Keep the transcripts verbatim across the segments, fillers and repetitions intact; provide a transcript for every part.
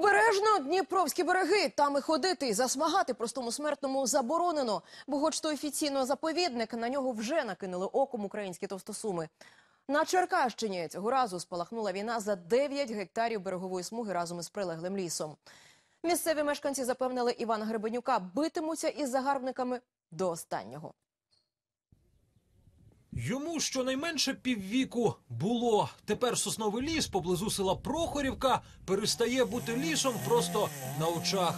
Обережно Дніпровські береги. Там і ходити, і засмагати простому смертному заборонено. Бо хоч то офіційно заповідник, на нього вже накинули оком українські товстосуми. На Черкащині цього разу спалахнула війна за дев'ять гектарів берегової смуги разом із прилеглим лісом. Місцеві мешканці запевнили Івана Гребенюка, битимуться із загарбниками до останнього. Йому щонайменше піввіку було. Тепер сосновий ліс поблизу села Прохорівка перестає бути лісом просто на очах.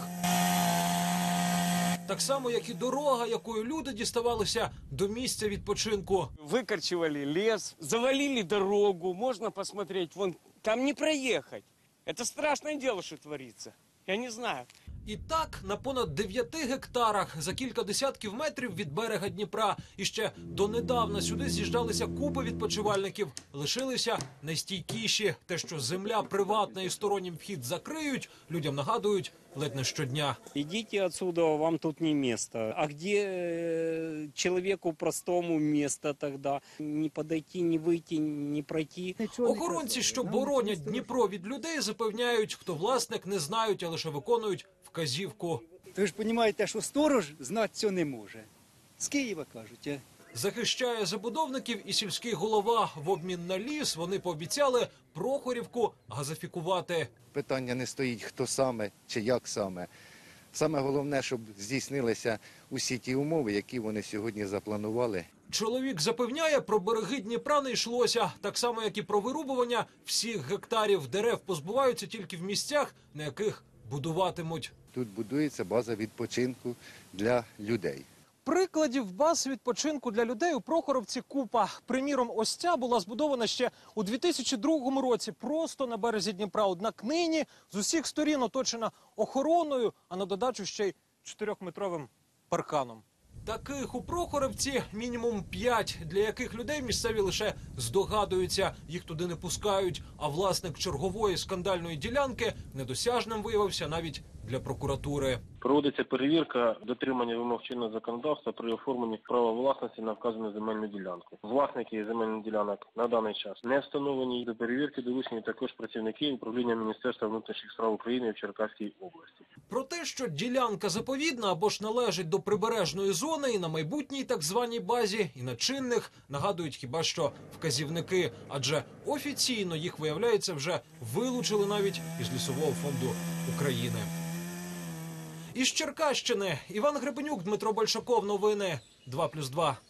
Так само, як і дорога, якою люди діставалися до місця відпочинку. Викорчували ліс, завалили дорогу, можна посмотреть, вон там не проїхати. Це страшне діло, що твориться. Я не знаю. І так, на понад дев'яти гектарах, за кілька десятків метрів від берега Дніпра, і ще донедавна сюди з'їжджалися купи відпочивальників. Лишилися найстійкіші. Те, що земля приватна і стороннім вхід закриють, людям нагадують ледь не щодня. Ідіть отсюда, вам тут не місце. А де чоловіку простому місце тоді? Не підійти, не вийти, не пройти. Охоронці, що боронять Дніпро від людей, запевняють, хто власник, не знають, а лише виконують вказівку. Ви ж розумієте, що сторож знати цього не може. З Києва кажуть, а? Захищає забудовників і сільський голова. В обмін на ліс вони пообіцяли Прохорівку газифікувати. Питання не стоїть, хто саме чи як саме. Саме головне, щоб здійснилися усі ті умови, які вони сьогодні запланували. Чоловік запевняє, про береги Дніпра не йшлося. Так само, як і про вирубування всіх гектарів дерев позбуваються тільки в місцях, на яких будуватимуть. Тут будується база відпочинку для людей. Прикладів баз відпочинку для людей у Прохоровці купа. Приміром, ось ця була збудована ще у дві тисячі другому році, просто на березі Дніпра. Однак нині з усіх сторін оточена охороною, а на додачу ще й чотирьохметровим парканом. Таких у Прохоровці мінімум п'ять, для яких людей місцеві лише здогадуються. Їх туди не пускають, а власник чергової скандальної ділянки недосяжним виявився навіть для прокуратури. Проводиться перевірка дотримання вимог чинного законодавства при оформленні права власності на вказану земельну ділянку. Власники земельних ділянок на даний час не встановлені. До перевірки долучені також працівники управління Міністерства внутрішніх справ України в Черкаській області. Про те, що ділянка заповідна або ж належить до прибережної зони і на майбутній так званій базі, і на чинних, нагадують хіба що вказівники. Адже офіційно їх, виявляється, вже вилучили навіть із Лісового фонду України. Із Черкащини Іван Гребенюк, Дмитро Большаков. Новини два плюс два.